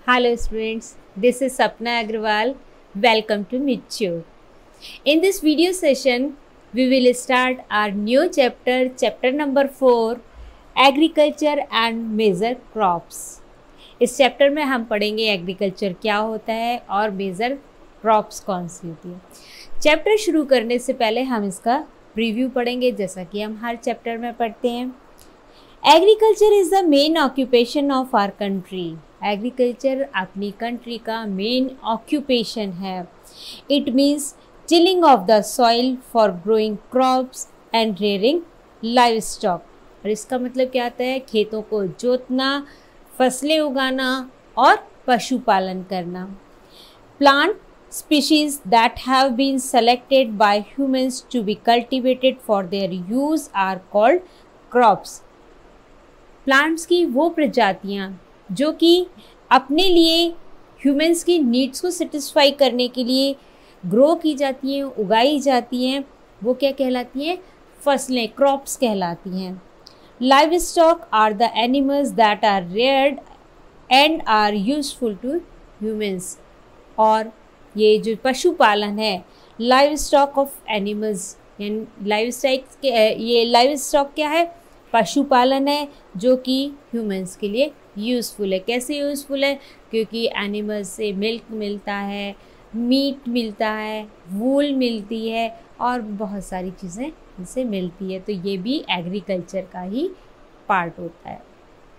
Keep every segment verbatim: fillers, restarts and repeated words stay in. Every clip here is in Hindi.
Hello students, this is Sapna Agrawal. Welcome to Mature. In this video session, we will start our new chapter, chapter number four, Agriculture and Major Crops. इस चैप्टर में हम पढ़ेंगे एग्रीकल्चर क्या होता है और मेजर क्रॉप्स कौन सी होती है। चैप्टर शुरू करने से पहले हम इसका प्रीव्यू पढ़ेंगे, जैसा कि हम हर चैप्टर में पढ़ते हैं। Agriculture is the main occupation of our country. Agriculture अपनी कंट्री का मेन ऑक्यूपेशन है। It means tilling of the soil for growing crops and rearing livestock. और इसका मतलब क्या आता है? खेतों को जोतना, फसलें उगाना और पशुपालन करना। Plant species that have been selected by humans to be cultivated for their use are called crops. Plants की वो प्रजातियाँ जो कि अपने लिए ह्यूमंस की नीड्स को सेटिस्फाई करने के लिए ग्रो की जाती हैं, उगाई जाती हैं, वो क्या कहलाती हैं? फसलें, क्रॉप्स कहलाती हैं। Livestock are the animals that are reared and are useful to humans. और ये जो पशुपालन है, लाइव स्टॉक ऑफ एनिमल्स, यानी लाइव स्टॉक ये लाइव स्टॉक क्या है? पशुपालन है जो कि ह्यूमंस के लिए यूज़फुल है। कैसे यूज़फुल है? क्योंकि एनिमल्स से मिल्क मिलता है, मीट मिलता है, वूल मिलती है और बहुत सारी चीज़ें इनसे मिलती है। तो ये भी एग्रीकल्चर का ही पार्ट होता है।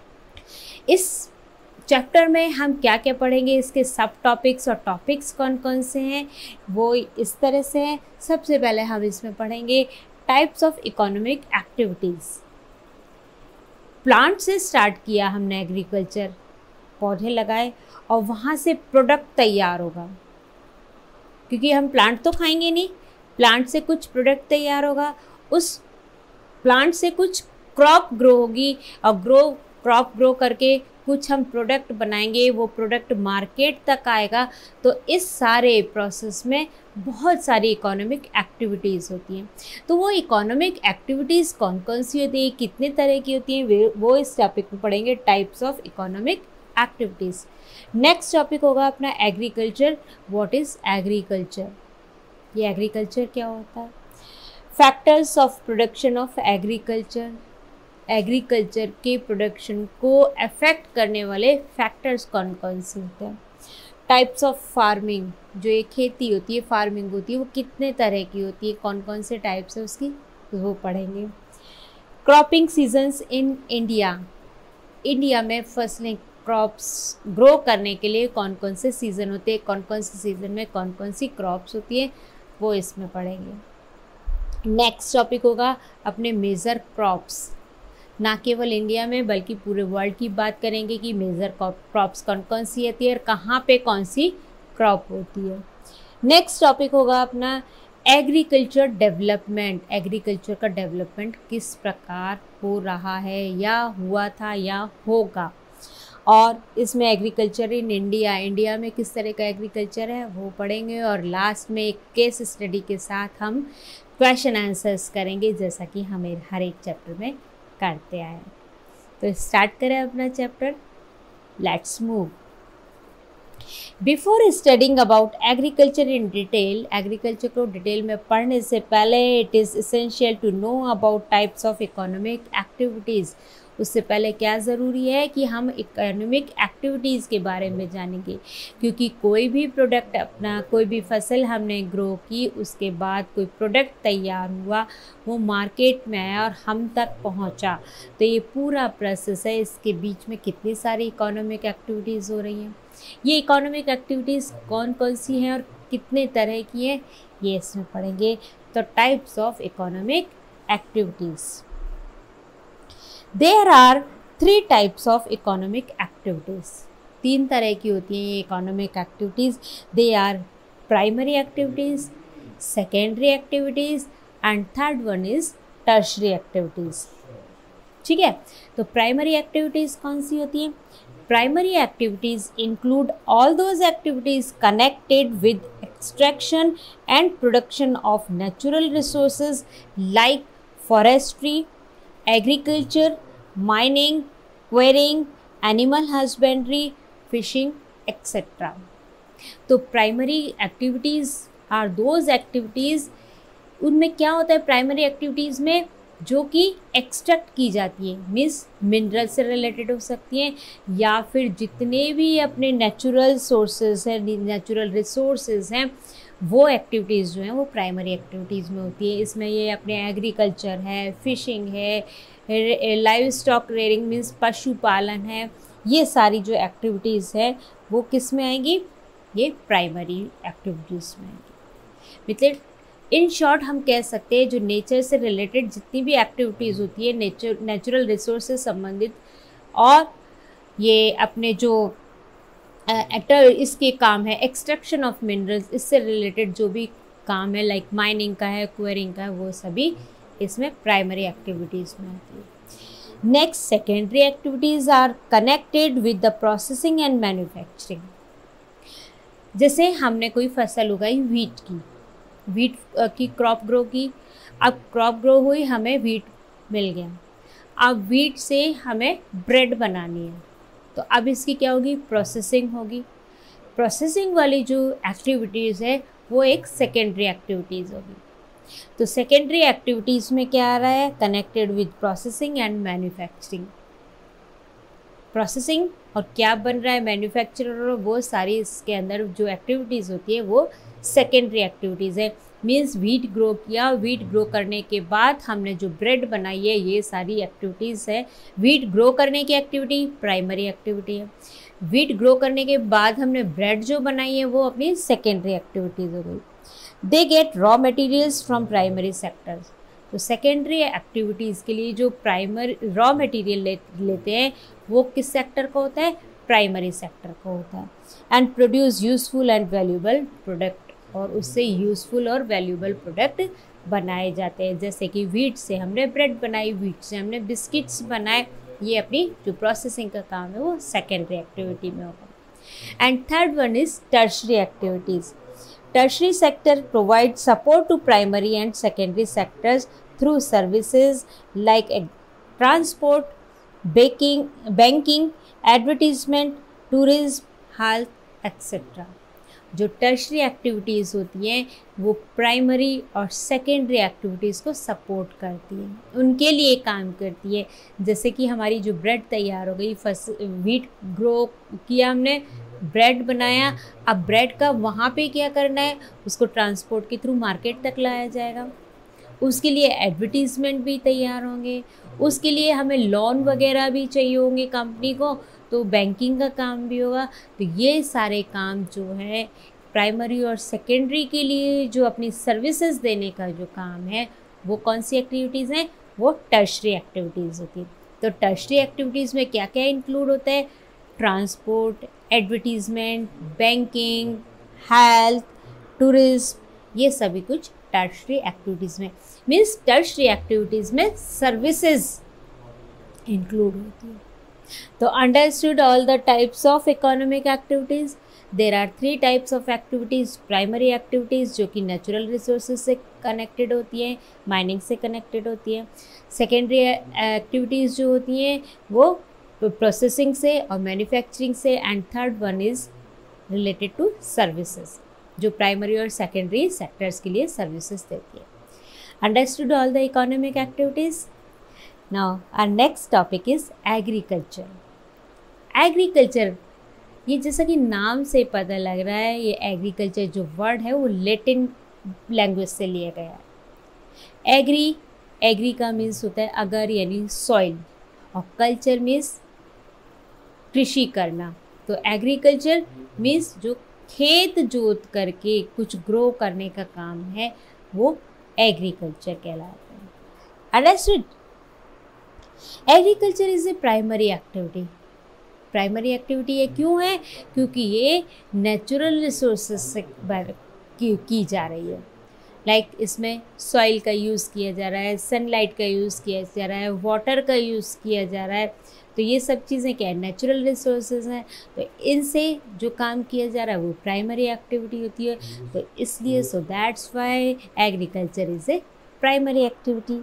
इस चैप्टर में हम क्या क्या पढ़ेंगे, इसके सब टॉपिक्स और टॉपिक्स कौन कौन से हैं, वो इस तरह से हैं। सबसे पहले हम इसमें पढ़ेंगे types of economic activities. Plant से स्टार्ट किया हमने एग्रीकल्चर, पौधे लगाए और वहाँ से प्रोडक्ट तैयार होगा, क्योंकि हम प्लांट तो खाएंगे नहीं, प्लांट से कुछ प्रोडक्ट तैयार होगा, उस प्लांट से कुछ क्रॉप ग्रो होगी और ग्रो क्रॉप ग्रो करके कुछ हम प्रोडक्ट बनाएंगे, वो प्रोडक्ट मार्केट तक आएगा। तो इस सारे प्रोसेस में बहुत सारी इकोनॉमिक एक्टिविटीज़ होती हैं। तो वो इकोनॉमिक एक्टिविटीज़ कौन कौन सी होती है, कितने तरह की होती हैं, वो इस टॉपिक में पढ़ेंगे, types of economic activities. Next topic होगा अपना एग्रीकल्चर। What is agriculture? ये एग्रीकल्चर क्या होता है? Factors of production of agriculture. Agriculture के प्रोडक्शन को अफेक्ट करने वाले फैक्टर्स कौन कौन से होते हैं? टाइप्स ऑफ फार्मिंग, जो ये खेती होती है, फार्मिंग होती है, वो कितने तरह की होती है, कौन कौन से टाइप्स है उसकी, वो पढ़ेंगे। Cropping seasons in India. India में फसलें, क्रॉप्स ग्रो करने के लिए कौन कौन से सीज़न होते हैं, कौन कौन से सीज़न में कौन कौन सी क्रॉप्स होती है, वो इसमें पढ़ेंगे। नेक्स्ट टॉपिक होगा अपने मेजर क्रॉप्स। ना केवल इंडिया में बल्कि पूरे वर्ल्ड की बात करेंगे कि मेजर क्रॉप्स कौन कौन सी होती है और कहाँ पे कौन सी क्रॉप होती है। नेक्स्ट टॉपिक होगा अपना एग्रीकल्चर डेवलपमेंट। एग्रीकल्चर का डेवलपमेंट किस प्रकार हो रहा है या हुआ था या होगा, और इसमें एग्रीकल्चर इन इंडिया, इंडिया में किस तरह का एग्रीकल्चर है वो पढ़ेंगे। और लास्ट में एक केस स्टडी के साथ हम क्वेश्चन आंसर्स करेंगे, जैसा कि हमें हर एक चैप्टर में करते आए। तो स्टार्ट करें अपना chapter. Let's move. Before studying about agriculture in detail, agriculture को डिटेल में पढ़ने से पहले it is essential to know about types of economic activities. उससे पहले क्या ज़रूरी है कि हम इकोनॉमिक एक्टिविटीज़ के बारे में जानेंगे, क्योंकि कोई भी प्रोडक्ट, अपना कोई भी फसल हमने ग्रो की, उसके बाद कोई प्रोडक्ट तैयार हुआ, वो मार्केट में आया और हम तक पहुंचा, तो ये पूरा प्रोसेस है। इसके बीच में कितनी सारी इकोनॉमिक एक्टिविटीज़ हो रही हैं, ये इकोनॉमिक एक्टिविटीज़ कौन कौन सी हैं और कितने तरह की हैं, ये इसमें पढ़ेंगे। तो types of economic activities. There are three types of economic activities. तीन तरह की होती हैं ये economic activities. They are primary activities, secondary activities and third one is tertiary activities. ठीक है, तो primary activities कौन सी होती हैं? Primary activities include all those activities connected with extraction and production of natural resources like forestry, agriculture, mining, quarrying, animal husbandry, fishing, etcetera. तो primary activities are those activities, उनमें क्या होता है प्राइमरी एक्टिविटीज़ में, जो कि एक्सट्रैक्ट की जाती है, मीन्स मिनरल से रिलेटेड हो सकती हैं या फिर जितने भी अपने नेचुरल सोर्सेज हैं, नेचुरल रिसोर्सेज हैं, वो एक्टिविटीज़ जो हैं वो प्राइमरी एक्टिविटीज़ में होती है। इसमें ये अपने एग्रीकल्चर है, फिशिंग है, लाइव स्टॉक रेयरिंग मीन्स पशुपालन है, ये सारी जो एक्टिविटीज़ है वो किस में आएंगी, ये प्राइमरी एक्टिविटीज़ में आएंगी। मतलब इन शॉर्ट हम कह सकते हैं जो नेचर से रिलेटेड जितनी भी एक्टिविटीज़ होती है, नेचर नेचुरल रिसोर्स से संबंधित, और ये अपने जो एक्टर इसके काम है एक्सट्रैक्शन ऑफ मिनरल्स, इससे रिलेटेड जो भी काम है लाइक माइनिंग का है, क्वेरिंग का है, वो सभी इसमें प्राइमरी एक्टिविटीज़ में आती है। Next secondary activities are connected with the processing and manufacturing. जैसे हमने कोई फसल उगाई व्हीट की, व्हीट की क्रॉप ग्रो की, अब क्रॉप ग्रो हुई, हमें व्हीट मिल गया, अब व्हीट से हमें ब्रेड बनानी है, तो अब इसकी क्या होगी, प्रोसेसिंग होगी। प्रोसेसिंग वाली जो एक्टिविटीज़ है वो एक सेकेंडरी एक्टिविटीज़ होगी। तो सेकेंडरी एक्टिविटीज़ में क्या आ रहा है, connected with processing and manufacturing. Processing और क्या बन रहा है, मैन्युफैक्चरर, वो सारी इसके अंदर जो एक्टिविटीज़ होती है वो सेकेंडरी एक्टिविटीज़ है। मीन्स व्हीट ग्रो किया, व्हीट ग्रो करने के बाद हमने जो ब्रेड बनाई है, ये सारी एक्टिविटीज़ है। व्हीट ग्रो करने की एक्टिविटी प्राइमरी एक्टिविटी है, व्हीट ग्रो करने के बाद हमने ब्रेड जो बनाई है वो अपनी सेकेंडरी एक्टिविटीज़ हो गई। They get raw materials from primary sectors. तो सेकेंडरी एक्टिविटीज़ के लिए जो प्राइमरी रॉ मटेरियल ले, लेते हैं वो किस सेक्टर का होता है, प्राइमरी सेक्टर का होता है। And produce useful and valuable product, और उससे यूज़फुल और वैल्यूएबल प्रोडक्ट बनाए जाते हैं। जैसे कि व्हीट से हमने ब्रेड बनाई, व्हीट से हमने बिस्किट्स बनाए, ये अपनी जो प्रोसेसिंग का काम है वो सेकेंडरी एक्टिविटी में होगा। And third one is tertiary activities. Tertiary sector provides support to primary and secondary sectors through services like transport, baking, banking, advertisement, tourism, health, et cetera. जो टर्शरी एक्टिविटीज़ होती हैं वो प्राइमरी और सेकेंडरी एक्टिविटीज़ को सपोर्ट करती हैं, उनके लिए काम करती है। जैसे कि हमारी जो ब्रेड तैयार हो गई, फस व्हीट ग्रो किया हमने, ब्रेड बनाया, अब ब्रेड का वहाँ पे क्या करना है, उसको ट्रांसपोर्ट के थ्रू मार्केट तक लाया जाएगा, उसके लिए एडवर्टीज़मेंट भी तैयार होंगे, उसके लिए हमें लोन वगैरह भी चाहिए होंगे कंपनी को, तो बैंकिंग का काम भी होगा। तो ये सारे काम जो है प्राइमरी और सेकेंडरी के लिए जो अपनी सर्विसेज देने का जो काम है वो कौन सी एक्टिविटीज़ हैं, वो टर्शरी एक्टिविटीज़ होती है। तो टर्शरी एक्टिविटीज़ में क्या क्या इंक्लूड होता है, transport, advertisement, banking, health, tourism, ये सभी कुछ टर्शरी एक्टिविटीज़ में, मीन्स टर्शरी एक्टिविटीज़ में सर्विसेज इंक्लूड होती है। तो understood all the types of economic activities. There are three types of activities. Primary activities जो कि नेचुरल रिसोर्सेज से कनेक्टेड होती हैं, माइनिंग से कनेक्टेड होती है। सेकेंडरी एक्टिविटीज़ जो होती हैं वो प्रोसेसिंग से और मैन्युफैक्चरिंग से। And third one is related to services, जो प्राइमरी और सेकेंडरी सेक्टर्स के लिए सर्विसेज देती है। Understood all the economic activities. Now our next topic is agriculture. Agriculture, ये जैसा कि नाम से पता लग रहा है, ये एग्रीकल्चर जो वर्ड है वो लैटिन लैंग्वेज से लिया गया है। एग्री, एग्री का मीन्स होता है अगर यानी सॉइल, और कल्चर मीन्स कृषि करना। तो एग्रीकल्चर मीन्स जो खेत जोत करके कुछ ग्रो करने का काम है वो एग्रीकल्चर कहलाता है। Understood? Agriculture is a primary activity. Primary activity ये क्यों है? क्योंकि ये नेचुरल रिसोर्सेज से की, की जा रही है। लाइक like इसमें सॉइल का यूज़ किया जा रहा है, सनलाइट का यूज़ किया जा रहा है, वाटर का यूज़ किया जा रहा है। तो ये सब चीज़ें क्या है, नेचुरल रिसोर्सेज हैं। तो इनसे जो काम किया जा रहा है वो प्राइमरी एक्टिविटी होती है। तो इसलिए so that's why agriculture is a primary activity.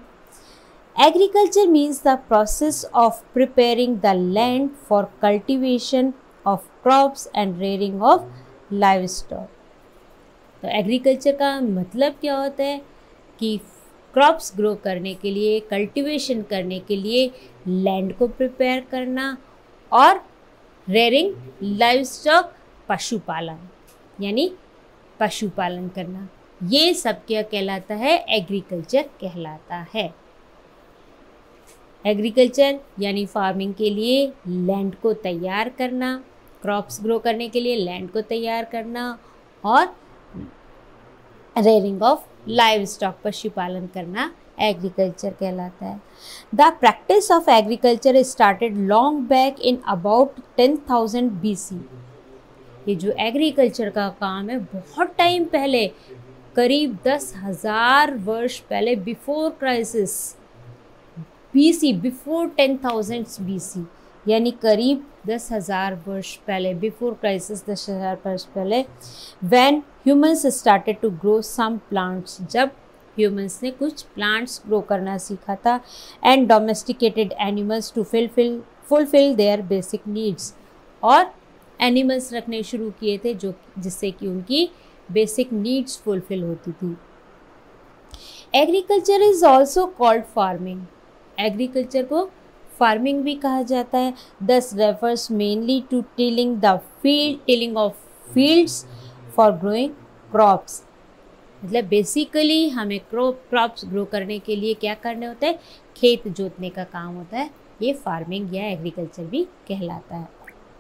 Agriculture means the process of preparing the land for cultivation of crops and rearing of livestock. तो एग्रीकल्चर का मतलब क्या होता है कि क्रॉप्स ग्रो करने के लिए, कल्टीवेशन करने के लिए लैंड को प्रिपेयर करना, और रेयरिंग लाइव स्टॉक पशुपालन, यानी पशुपालन करना, ये सब क्या कहलाता है? एग्रीकल्चर कहलाता है। एग्रीकल्चर यानी फार्मिंग के लिए लैंड को तैयार करना, क्रॉप्स ग्रो करने के लिए लैंड को तैयार करना, और रेयरिंग ऑफ लाइव स्टॉक पशुपालन करना एग्रीकल्चर कहलाता है। The practice of agriculture started long back in about ten thousand B C. ये जो एग्रीकल्चर का काम है बहुत टाइम पहले, करीब दस हजार वर्ष पहले, before crisis, B C, before ten thousand B C, यानी करीब दस हजार वर्ष पहले, बिफोर क्राइसिस दस हजार वर्ष पहले, when humans started to grow some plants, जब ह्यूमंस ने कुछ प्लांट्स ग्रो करना सीखा था, and domesticated animals to fulfil fulfil their basic needs, और एनिमल्स रखने शुरू किए थे जो जिससे कि उनकी बेसिक नीड्स फुलफिल होती थी। Agriculture is also called farming. Agriculture को फार्मिंग भी कहा जाता है। This refers mainly to tilling the field tilling of fields for growing crops. मतलब बेसिकली हमें क्रॉप क्रॉप्स ग्रो करने के लिए क्या करने होता है? खेत जोतने का काम होता है। ये फार्मिंग या एग्रीकल्चर भी कहलाता है।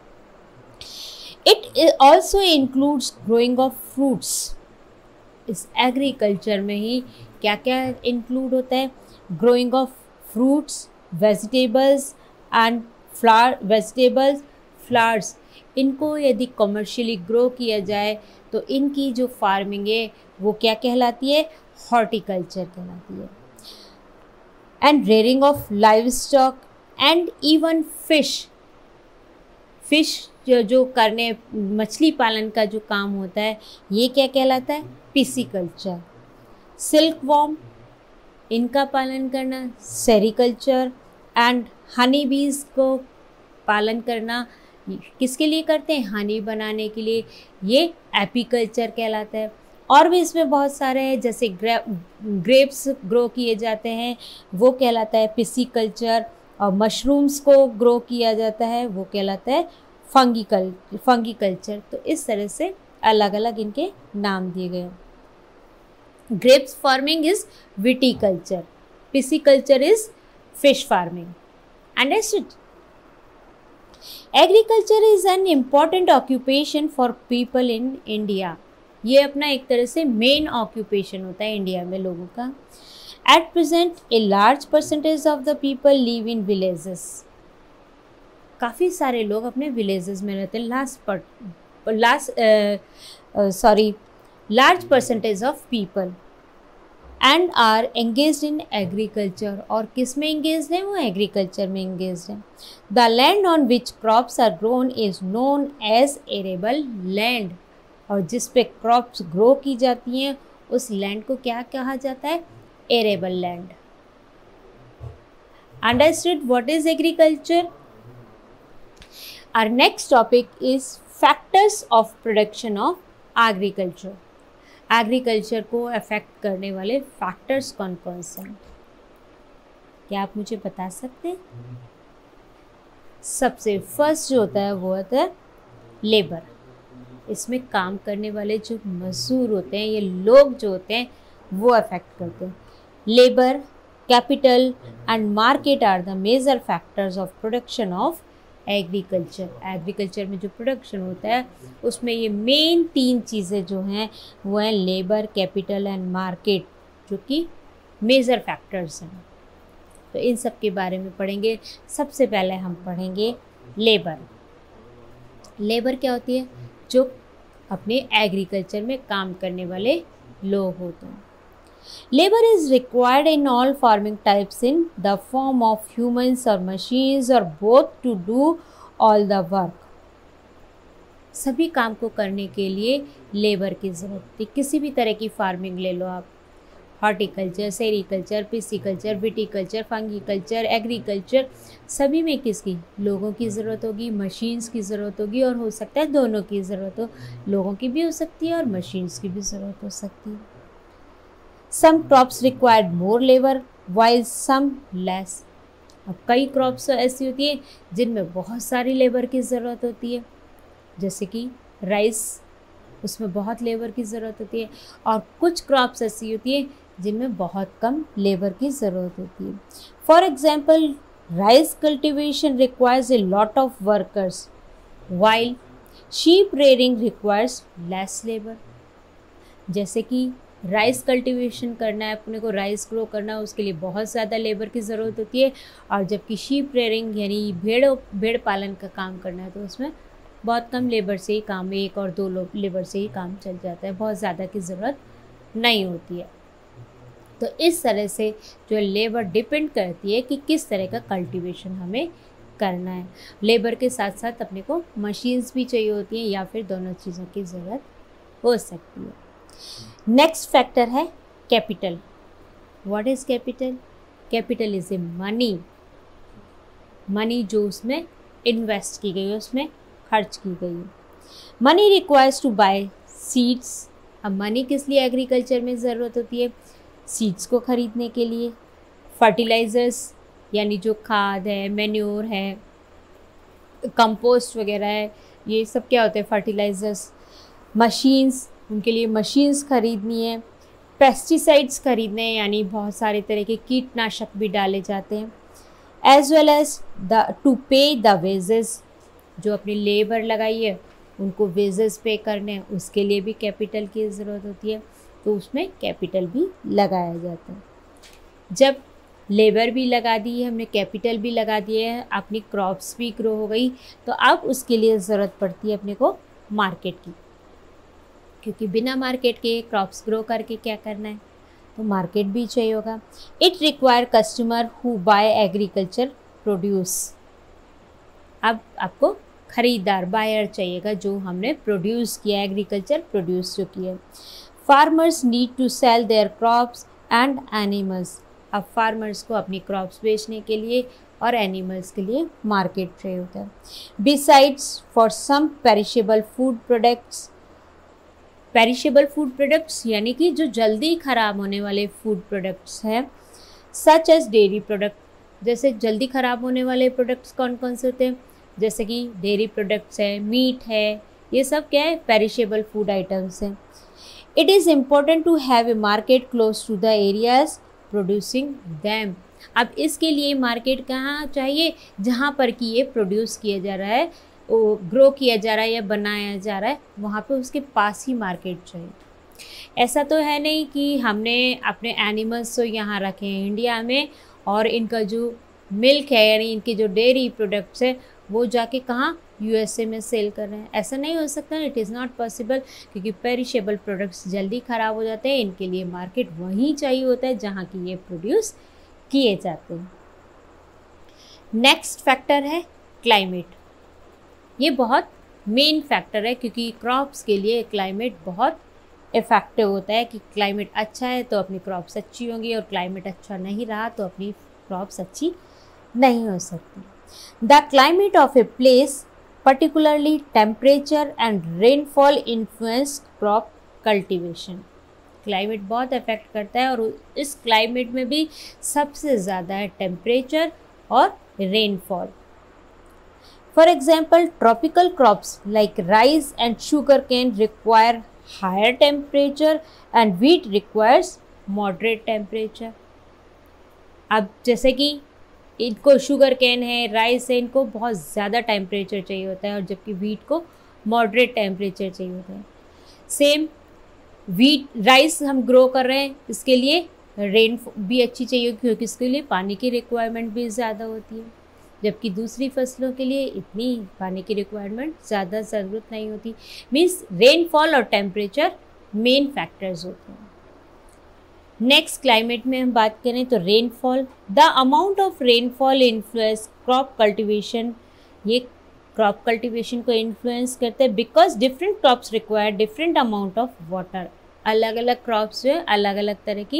It also includes growing of fruits. इस एग्रीकल्चर में ही क्या क्या इंक्लूड होता है? Growing of fruits, vegetables and flower vegetables flowers. इनको यदि कमर्शियली ग्रो किया जाए तो इनकी जो फार्मिंग है वो क्या कहलाती है? हॉर्टिकल्चर कहलाती है। And rearing of livestock and even fish fish जो जो करने मछली पालन का जो काम होता है ये क्या कहलाता है? पिसीकल्चर। सिल्क वॉर्म, इनका पालन करना सेरिकल्चर। एंड हनी बीज को पालन करना किसके लिए करते हैं? हनी बनाने के लिए, ये एपीकल्चर कहलाता है। और भी इसमें बहुत सारे हैं, जैसे ग्रे ग्रेप्स ग्रो किए जाते हैं वो कहलाता है पिसीकल्चर, और मशरूम्स को ग्रो किया जाता है वो कहलाता है फंगिकल फंगिकल्चर। तो इस तरह से अलग अलग इनके नाम दिए गए। Grapes farming is viticulture, pisciculture is fish farming. Understood? Agriculture is an important occupation for people in India. ये अपना एक तरह से मेन ऑक्यूपेशन होता है इंडिया में लोगों का। At present a large percentage of the people live in villages. काफ़ी सारे लोग अपने विलेजेस में रहते हैं। लास्ट पर last sorry large percentage of people and are engaged in agriculture. और किस में एंगेज्ड हैं? वो एग्रीकल्चर में एंगेज्ड हैं। The land on which crops are grown is known as arable land. और जिस पे क्रॉप्स ग्रो की जाती हैं उस लैंड को क्या कहा जाता है? Arable land. Understood what is agriculture? Our next topic is factors of production of agriculture. Agriculture को अफेक्ट करने वाले फैक्टर्स कौन कौन से हैं? क्या आप मुझे बता सकते हैं? सबसे फर्स्ट जो होता है वो होता है लेबर। इसमें काम करने वाले जो मजदूर होते हैं, ये लोग जो होते हैं वो अफेक्ट करते हैं। Labour, capital and market are the major factors of production of agriculture. Agriculture में जो प्रोडक्शन होता है उसमें ये मेन तीन चीज़ें जो हैं वो हैं लेबर, कैपिटल एंड मार्केट, जो कि मेजर फैक्टर्स हैं। तो इन सब के बारे में पढ़ेंगे। सबसे पहले हम पढ़ेंगे लेबर। लेबर क्या होती है? जो अपने एग्रीकल्चर में काम करने वाले लोग होते हैं। Labor is required in all farming types in the form of humans or machines or both to do all the work. सभी काम को करने के लिए लेबर की ज़रूरत थी। किसी भी तरह की फार्मिंग ले लो आप, horticulture, sericulture, pisciculture, viticulture, fungiculture, agriculture, सभी में किसकी, लोगों की ज़रूरत होगी, मशीन्स की ज़रूरत होगी, और हो सकता है दोनों की ज़रूरत हो, लोगों की भी हो सकती है और मशीन्स की भी ज़रूरत हो सकती है। Some crops required more labour while some less. अब कई क्रॉप्स ऐसी होती है जिनमें बहुत सारी लेबर की ज़रूरत होती है, जैसे कि राइस, उसमें बहुत लेबर की ज़रूरत होती है, और कुछ क्रॉप्स ऐसी होती है जिनमें बहुत कम लेबर की ज़रूरत होती है। For example, rice cultivation requires a lot of workers while sheep rearing requires less labour. जैसे कि राइस कल्टिवेशन करना है, अपने को राइस ग्रो करना है, उसके लिए बहुत ज़्यादा लेबर की ज़रूरत होती है, और जबकि शीप रेयरिंग यानी भेड़ भेड़ पालन का काम करना है तो उसमें बहुत कम लेबर से ही काम, एक और दो लोग लेबर से ही काम चल जाता है, बहुत ज़्यादा की ज़रूरत नहीं होती है। तो इस तरह से जो लेबर डिपेंड करती है कि किस तरह का कल्टीवेशन हमें करना है। लेबर के साथ साथ अपने को मशीन्स भी चाहिए होती हैं, या फिर दोनों चीज़ों की ज़रूरत हो सकती है। नेक्स्ट फैक्टर है capital. What is capital? Capital is a money, money जो उसमें इन्वेस्ट की गई है, उसमें खर्च की गई है। Money requires to buy seeds. अब मनी किस लिए एग्रीकल्चर में ज़रूरत होती है? सीड्स को ख़रीदने के लिए। फर्टिलाइज़र्स यानी जो खाद है, मैन्योर है, कंपोस्ट वगैरह है, ये सब क्या होते हैं? फर्टिलाइज़र्स। मशीन्स, उनके लिए मशीन्स खरीदनी है। पेस्टिसाइड्स खरीदने हैं, यानी बहुत सारे तरह के कीटनाशक भी डाले जाते हैं। As well as the to pay the wages, जो अपनी लेबर लगाई है उनको वेजेस पे करने हैं, उसके लिए भी कैपिटल की ज़रूरत होती है, तो उसमें कैपिटल भी लगाया जाता है। जब लेबर भी लगा दी है हमने, कैपिटल भी लगा दिया है, अपनी क्रॉप्स भी ग्रो हो गई, तो अब उसके लिए ज़रूरत पड़ती है अपने को मार्केट की, क्योंकि बिना मार्केट के क्रॉप्स ग्रो करके क्या करना है, तो मार्केट भी चाहिए होगा। It require customer who buy agriculture produce. अब आपको ख़रीदार, बायर चाहिएगा जो हमने प्रोड्यूस किया, एग्रीकल्चर प्रोड्यूस जो किया है। Farmers need to sell their crops and animals. अब फार्मर्स को अपनी क्रॉप्स बेचने के लिए और एनिमल्स के लिए मार्केट चाहिए होता है। Besides for some perishable food products. Perishable food products यानी कि जो जल्दी ख़राब होने वाले फूड प्रोडक्ट्स हैं, सच एज डेयरी प्रोडक्ट। जैसे जल्दी ख़राब होने वाले प्रोडक्ट्स कौन कौन से होते हैं? जैसे कि डेयरी प्रोडक्ट्स है, मीट है, ये सब क्या है? पेरिशेबल फूड आइटम्स हैं। It is important to have a market close to the areas producing them. अब इसके लिए मार्केट कहाँ चाहिए? जहाँ पर कि ये प्रोड्यूस किया जा रहा है, वो ग्रो किया जा रहा है या बनाया जा रहा है, वहाँ पे उसके पास ही मार्केट चाहिए। ऐसा तो है नहीं कि हमने अपने एनिमल्स तो यहाँ रखे हैं इंडिया में, और इनका जो मिल्क है यानी इनके जो डेयरी प्रोडक्ट्स है वो जाके कहाँ? यूएसए में सेल कर रहे हैं। ऐसा नहीं हो सकता, इट इज़ नॉट पॉसिबल, क्योंकि पेरिशेबल प्रोडक्ट्स जल्दी ख़राब हो जाते हैं, इनके लिए मार्केट वहीं चाहिए होता है जहाँ की ये प्रोड्यूस किए जाते हैं। नेक्स्ट फैक्टर है क्लाइमेट। ये बहुत मेन फैक्टर है, क्योंकि क्रॉप्स के लिए क्लाइमेट बहुत इफ़ेक्टिव होता है कि क्लाइमेट अच्छा है तो अपनी क्रॉप्स अच्छी होंगी, और क्लाइमेट अच्छा नहीं रहा तो अपनी क्रॉप्स अच्छी नहीं हो सकती। The climate of a place particularly temperature and rainfall influence crop cultivation। Climate बहुत अफेक्ट करता है, और इस क्लाइमेट में भी सबसे ज़्यादा है टेम्परेचर और rainfall. For example, tropical crops like rice and sugarcane require higher temperature and wheat requires moderate temperature. अब जैसे कि इनको शुगर कैन है, राइस है, इनको बहुत ज़्यादा टेम्परेचर चाहिए होता है, और जबकि वीट को मॉडरेट टेम्परेचर चाहिए होता है। सेम वीट राइस हम ग्रो कर रहे हैं, इसके लिए रेन भी अच्छी चाहिए, क्योंकि इसके लिए पानी की रिक्वायरमेंट भी ज़्यादा होती है, जबकि दूसरी फसलों के लिए इतनी पानी की रिक्वायरमेंट ज़्यादा ज़रूरत नहीं होती। मीन्स रेनफॉल और टेम्परेचर मेन फैक्टर्स होते हैं। नेक्स्ट क्लाइमेट में हम बात करें तो rainfall. The amount of rainfall influence crop cultivation. ये क्रॉप कल्टीवेशन को इन्फ्लुएंस करते हैं, because different crops require different amount of water. अलग अलग क्रॉप्स जो है अलग अलग तरह की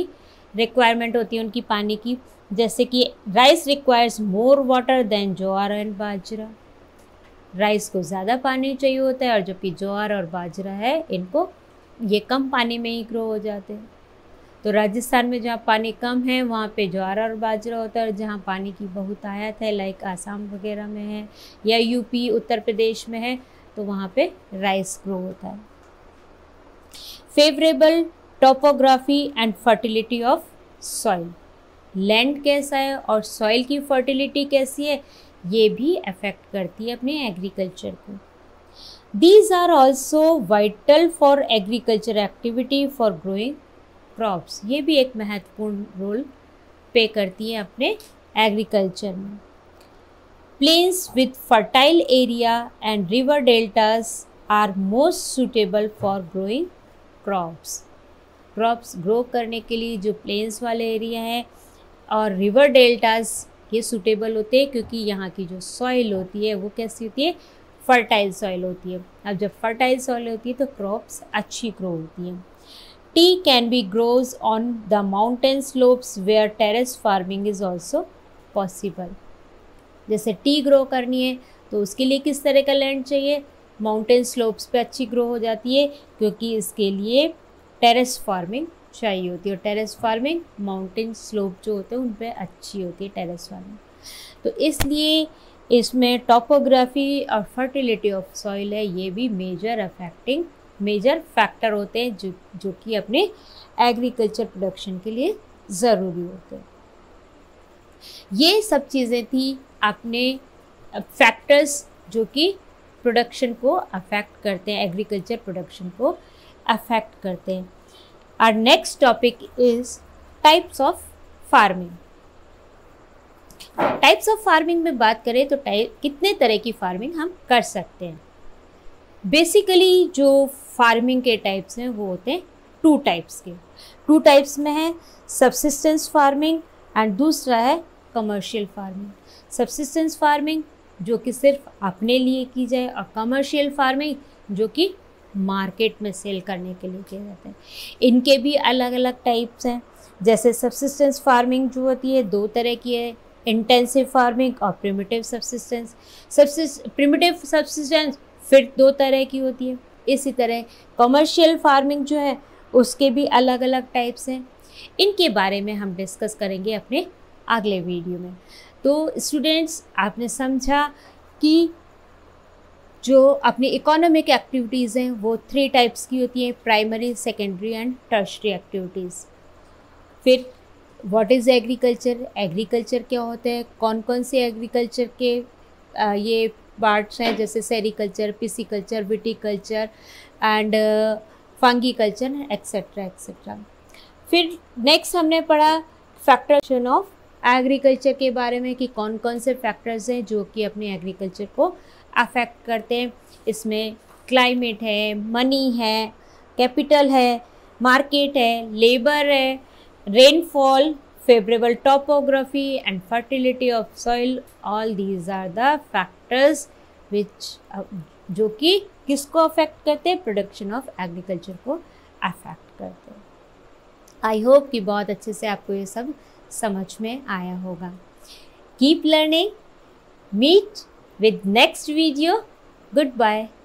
रिक्वायरमेंट होती है उनकी पानी की, जैसे कि rice requires more water than jowar and bajra. Rice को ज़्यादा पानी चाहिए होता है और जबकि ज्वार और बाजरा है इनको ये कम पानी में ही ग्रो हो जाते हैं। तो राजस्थान में जहाँ पानी कम है वहाँ पे ज्वार और बाजरा होता है, और जहाँ पानी की बहुत आयत है लाइक आसाम वगैरह में है या यूपी उत्तर प्रदेश में है तो वहाँ पे राइस ग्रो होता है। Favourable topography and fertility of soil, land कैसा है और सॉइल की फर्टिलिटी कैसी है ये भी अफेक्ट करती है अपने एग्रीकल्चर को। These are also vital for agriculture activity for growing crops, ये भी एक महत्वपूर्ण रोल पे करती है अपने एग्रीकल्चर में। Plains with fertile area and river deltas are most suitable for growing crops. Crops grow करने के लिए जो प्लेन्स वाले एरिया है और रिवर डेल्टास ये सूटेबल होते हैं, क्योंकि यहाँ की जो सॉइल होती है वो कैसी होती है, फर्टाइल सॉइल होती है। अब जब फर्टाइल सॉइल होती है तो क्रॉप्स अच्छी ग्रो होती हैं। Tea can be grows on the mountain slopes where terrace farming is also possible. जैसे टी ग्रो करनी है तो उसके लिए किस तरह का लैंड चाहिए, माउंटेन स्लोप्स पे अच्छी ग्रो हो जाती है, क्योंकि इसके लिए टेरेस फार्मिंग चाहिए होती है। और टेरेस फार्मिंग माउंटेन स्लोप जो होते हैं उन पे अच्छी होती है टेरेस फार्मिंग। तो इसलिए इसमें टोपोग्राफी और फर्टिलिटी ऑफ सॉइल है ये भी मेजर अफेक्टिंग मेजर फैक्टर होते हैं जो जो कि अपने एग्रीकल्चर प्रोडक्शन के लिए ज़रूरी होते हैं। ये सब चीज़ें थी अपने फैक्टर्स जो कि प्रोडक्शन को अफेक्ट करते हैं, एग्रीकल्चर प्रोडक्शन को अफेक्ट करते हैं। Our next topic is types of farming. Types of farming में बात करें तो टाइप कितने तरह की फार्मिंग हम कर सकते हैं। बेसिकली जो फार्मिंग के टाइप्स हैं वो होते हैं टू टाइप्स के। टू टाइप्स में है सबसिस्टेंस फार्मिंग एंड दूसरा है कमर्शियल फार्मिंग। सबसिस्टेंस फार्मिंग जो कि सिर्फ अपने लिए की जाए और कमर्शियल फार्मिंग जो कि मार्केट में सेल करने के लिए किया जाता है। इनके भी अलग अलग टाइप्स हैं। जैसे सबसिस्टेंस फार्मिंग जो होती है दो तरह की है, इंटेंसिव फार्मिंग और प्रिमिटिव सबसिस्टेंस। सबसिस प्रिमिटिव सबसिस्टेंस फिर दो तरह की होती है। इसी तरह कमर्शियल फार्मिंग जो है उसके भी अलग अलग टाइप्स हैं। इनके बारे में हम डिस्कस करेंगे अपने अगले वीडियो में। तो स्टूडेंट्स आपने समझा कि जो अपनी इकोनॉमिक एक्टिविटीज़ हैं वो थ्री टाइप्स की होती हैं, primary, secondary and tertiary activities. फिर व्हाट इज़ एग्रीकल्चर, एग्रीकल्चर क्या होता है, कौन कौन से एग्रीकल्चर के आ, ये पार्ट्स हैं, जैसे sericulture, pisciculture, viticulture and fungiculture etcetera etcetera. फिर नेक्स्ट हमने पढ़ा फैक्टर्स ऑफ एग्रीकल्चर के बारे में कि कौन कौन से फैक्टर्स हैं जो कि अपने एग्रीकल्चर को अफेक्ट करते हैं। इसमें क्लाइमेट है, मनी है, कैपिटल है, मार्केट है, लेबर है, rainfall, favourable topography and fertility of soil. All these are the factors which जो कि किसको अफेक्ट करते हैं, प्रोडक्शन ऑफ एग्रीकल्चर को अफेक्ट करते हैं। आई होप कि बहुत अच्छे से आपको ये सब समझ में आया होगा। Keep learning, meet with next video. Goodbye.